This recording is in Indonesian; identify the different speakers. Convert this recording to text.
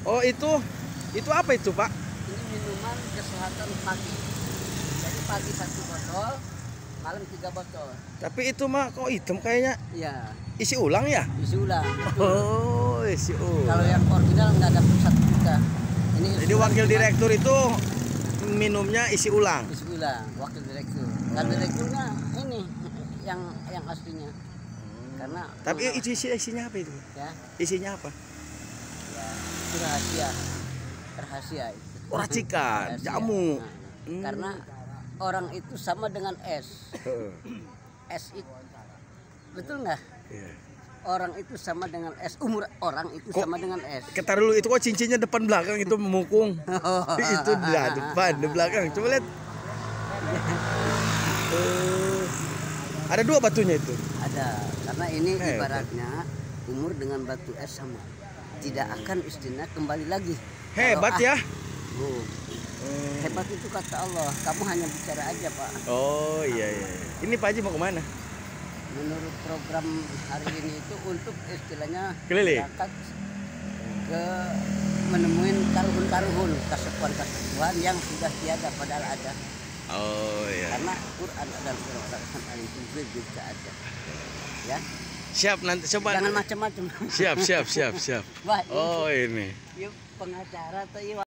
Speaker 1: Oh itu apa itu Pak?
Speaker 2: Ini minuman kesehatan pagi. Jadi pagi 1 botol, malam 3 botol.
Speaker 1: Tapi itu mah kok hitam kayaknya.
Speaker 2: Iya.
Speaker 1: Isi ulang ya?
Speaker 2: Isi ulang. Betul.
Speaker 1: Oh, isi ulang.
Speaker 2: Kalau yang original nggak dapat 1 juta. Ini
Speaker 1: jadi wakil direktur itu minumnya isi ulang.
Speaker 2: Isi ulang, wakil direktur. Dan direkturnya ini yang aslinya. Karena
Speaker 1: tapi itu isinya apa itu?
Speaker 2: Ya.
Speaker 1: Isinya apa?
Speaker 2: Ya, itu rahasia itu.
Speaker 1: Oh, racikan, jamu.
Speaker 2: Nah, karena orang itu sama dengan es. Es itu betul nggak?
Speaker 1: Yeah.
Speaker 2: Orang itu sama dengan es. Umur orang itu sama dengan es.
Speaker 1: Ketar dulu itu kok cincinnya depan belakang itu memukung. Itu depan, di belakang. Coba lihat. Ada 2 batunya itu.
Speaker 2: Ada, karena ini ibaratnya umur dengan batu es sama. Tidak akan istilah kembali lagi.
Speaker 1: Hebat ya.
Speaker 2: Hebat itu kata Allah. Kamu hanya bicara aja Pak.
Speaker 1: Oh iya. Ini Pak Haji mau kemana?
Speaker 2: Menurut program hari ini itu untuk istilahnya
Speaker 1: keliling
Speaker 2: ke menemuin karuhun kasepuan yang sudah tiada padahal ada.
Speaker 1: Oh iya.
Speaker 2: Karena Quran adalah Quran itu bisa ada. Ya.
Speaker 1: Siap nanti coba.
Speaker 2: Jangan macam-macam.
Speaker 1: Siap.
Speaker 2: Wah,
Speaker 1: Oh ini.
Speaker 2: yuk pengacara tuh yuk.